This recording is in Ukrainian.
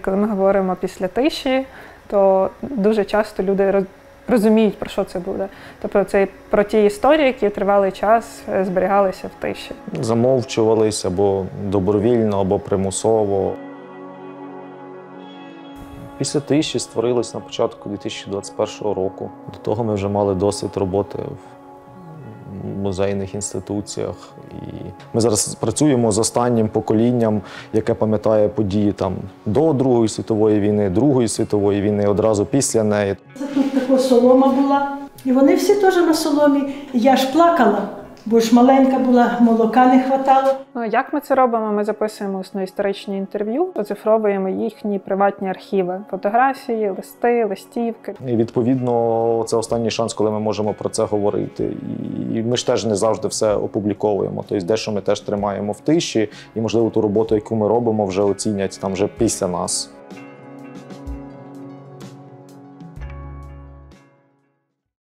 Коли ми говоримо після тиші, то дуже часто люди розуміють, про що це буде. Тобто це про ті історії, які тривалий час зберігалися в тиші. Замовчувались або добровільно, або примусово. Після тиші створились на початку 2021 року. До того ми вже мали досвід роботи в музейних інституціях. І ми зараз працюємо з останнім поколінням, яке пам'ятає події там, до Другої світової війни, Другої світової війни, одразу після неї. Тут така солома була, і вони всі теж на соломі. Я ж плакала, бо ж маленька була, молока не хватало. Ну, як ми це робимо? Ми записуємо історичні інтерв'ю, оцифровуємо їхні приватні архіви. Фотографії, листи, листівки. І відповідно, це останній шанс, коли ми можемо про це говорити. І ми ж теж не завжди все опубліковуємо. Тобто дещо ми теж тримаємо в тиші, і, можливо, ту роботу, яку ми робимо, вже оцінять там вже після нас.